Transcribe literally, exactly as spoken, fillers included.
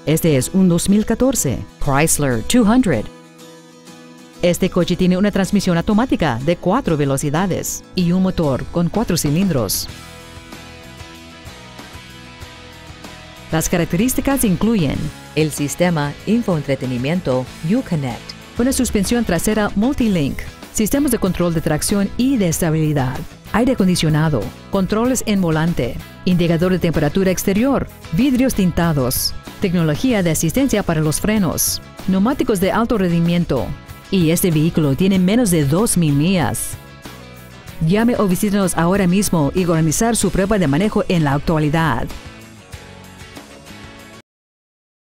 Este es un dos mil catorce Chrysler doscientos. Este coche tiene una transmisión automática de cuatro velocidades y un motor con cuatro cilindros. Las características incluyen el sistema infoentretenimiento Uconnect, una suspensión trasera Multilink, sistemas de control de tracción y de estabilidad, aire acondicionado, controles en volante, indicador de temperatura exterior, vidrios tintados, tecnología de asistencia para los frenos, neumáticos de alto rendimiento, y este vehículo tiene menos de dos mil millas. Llame o visítenos ahora mismo y organizar su prueba de manejo en la actualidad.